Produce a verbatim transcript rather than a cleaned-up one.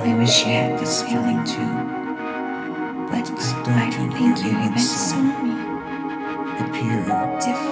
I wish you had this feeling too, but I don't think you even saw me. The pure,